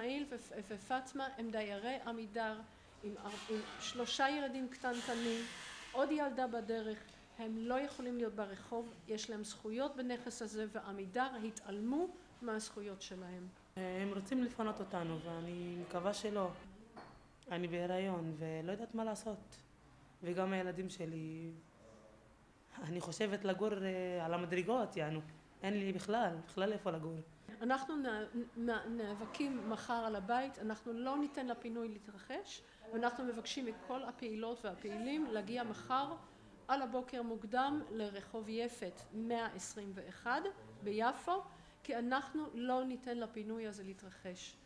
איסמעיל ופטמה הם דיירי עמידר עם 3 ילדים קטנטנים, עוד ילדה בדרך, הם לא יכולים להיות ברחוב, יש להם זכויות בנכס הזה ועמידר התעלמו מהזכויות שלהם. הם רוצים לפנות אותנו ואני מקווה שלא. אני בהיריון ולא יודעת מה לעשות. וגם הילדים שלי, אני חושבת לגור על המדרגות, אין לי בכלל איפה לגור. אנחנו נאבקים מחר על הבית, אנחנו לא ניתן לפינוי להתרחש, ואנחנו מבקשים מכל הפעילות והפעילים להגיע מחר על הבוקר מוקדם לרחוב יפת 121 ביפו, כי אנחנו לא ניתן לפינוי הזה להתרחש.